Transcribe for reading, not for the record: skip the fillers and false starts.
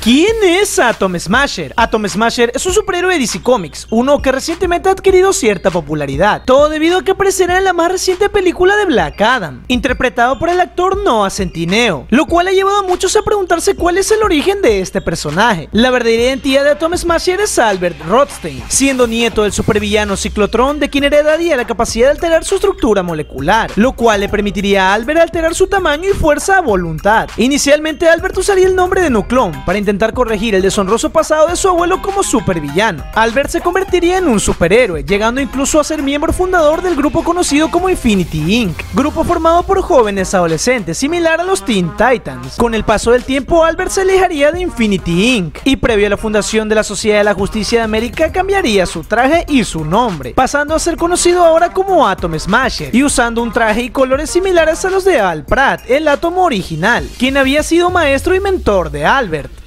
¿Quién es Atom Smasher? Atom Smasher es un superhéroe de DC Comics, uno que recientemente ha adquirido cierta popularidad, todo debido a que aparecerá en la más reciente película de Black Adam, interpretado por el actor Noah Centineo, lo cual ha llevado a muchos a preguntarse cuál es el origen de este personaje. La verdadera identidad de Atom Smasher es Albert Rothstein, siendo nieto del supervillano Ciclotron, de quien heredaría la capacidad de alterar su estructura molecular, lo cual le permitiría a Albert alterar su tamaño y fuerza a voluntad. Inicialmente Albert usaría el nombre de Nuclon para intentar corregir el deshonroso pasado de su abuelo como supervillano. Albert se convertiría en un superhéroe, llegando incluso a ser miembro fundador del grupo conocido como Infinity Inc., grupo formado por jóvenes adolescentes similar a los Teen Titans. Con el paso del tiempo, Albert se alejaría de Infinity Inc. y previo a la fundación de la Sociedad de la Justicia de América cambiaría su traje y su nombre, pasando a ser conocido ahora como Atom Smasher y usando un traje y colores similares a los de Al Pratt, el Átomo original, quien había sido maestro y mentor de Albert.